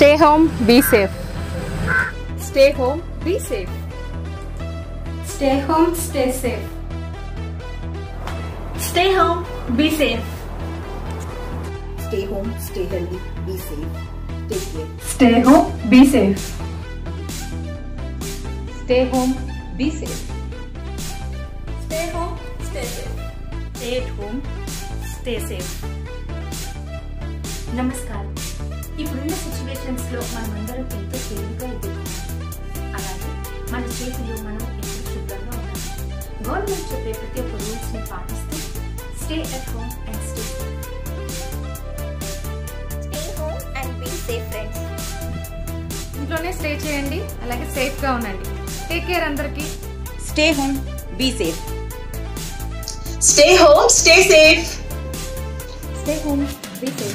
Stay home, be safe. Stay home, be safe. Stay home, stay safe. Stay home, be safe. Stay home, stay healthy, be safe. Take care. Stay home, be safe. Stay home, be safe. Stay home, stay safe. Stay at home, stay safe. నమస్కారం. ఇప్పుడున్న సిచ్యువేషన్స్లో మనమందరం ఎంతో తేలిగ్గా ఎదుర్కొన్నాం. అలాగే మన చేతిలో మనం ఎంతో శుభ్రంగా ఉన్నాం. గవర్నమెంట్ చెప్పే ప్రతి ఒక్క రూల్స్ని పాటిస్తూ stay at home and stay safe. Stay home and be safe, friends. ఇంట్లోనే స్టే చేయండి, అలాగే సేఫ్గా ఉండండి. టేక్ కేర్ అందరికీ. Stay home, be safe. Stay home, stay safe. Stay home, be safe.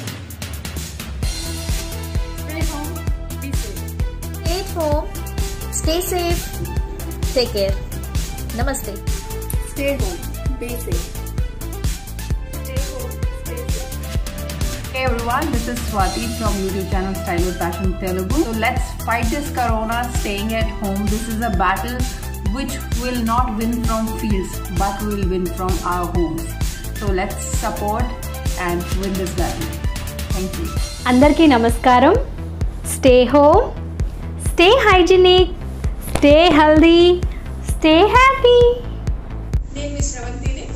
Stay home, be safe. Stay at home, stay safe, take care. Namaste. Stay home, be safe. Stay home, stay safe. Hey everyone, this is Swati from YouTube channel Style with Passion Telugu. So let's fight this corona staying at home. This is a battle which will not win from fields but will win from our homes. So let's support and win this battle. Thank you. అందరికీ నమస్కారం. Stay home, stay hygienic, stay healthy, stay happy. నేను మీ శ్రవంతిని.